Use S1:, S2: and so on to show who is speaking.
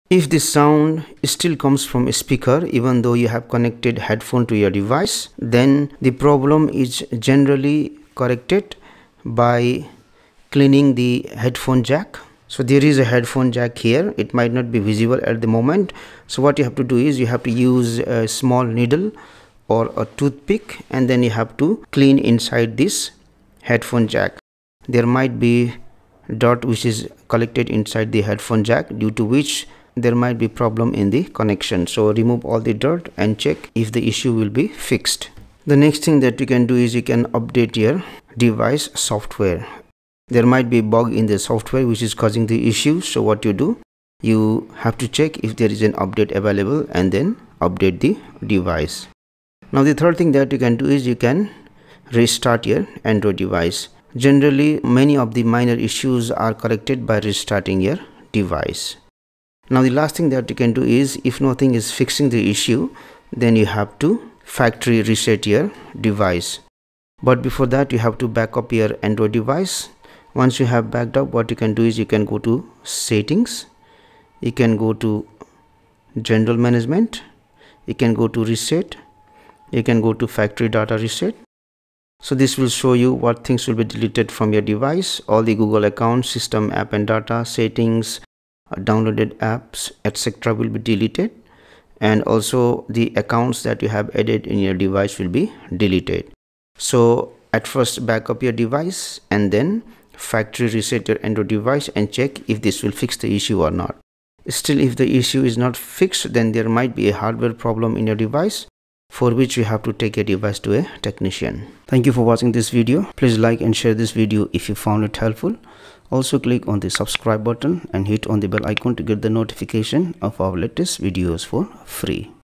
S1: If the sound still comes from a speaker even though you have connected headphone to your device, then the problem is generally corrected by cleaning the headphone jack. So there is a headphone jack here. It might not be visible at the moment. So what you have to do is you have to use a small needle or a toothpick, and then you have to clean inside this headphone jack. There might be dirt which is collected inside the headphone jack, due to which there might be problem in the connection. So remove all the dirt and check if the issue will be fixed. The next thing that you can do is you can update your device software. There might be a bug in the software which is causing the issue. So what you do, you have to check if there is an update available and then update the device. Now the third thing that you can do is you can restart your Android device. Generally, many of the minor issues are corrected by restarting your device. Now the last thing that you can do is, if nothing is fixing the issue, then you have to factory reset your device. But before that, you have to back up your Android device. Once you have backed up, what you can do is you can go to settings, you can go to general management, you can go to reset, you can go to factory data reset. So this will show you what things will be deleted from your device. All the Google accounts, system, app and data, settings, downloaded apps, etc. will be deleted, and also the accounts that you have added in your device will be deleted. So at first back up your device and then factory reset your Android device and check if this will fix the issue or not. Still, if the issue is not fixed, then there might be a hardware problem in your device, for which you have to take your device to a technician. Thank you for watching this video. Please like and share this video if you found it helpful. Also click on the subscribe button and hit on the bell icon to get the notification of our latest videos for free.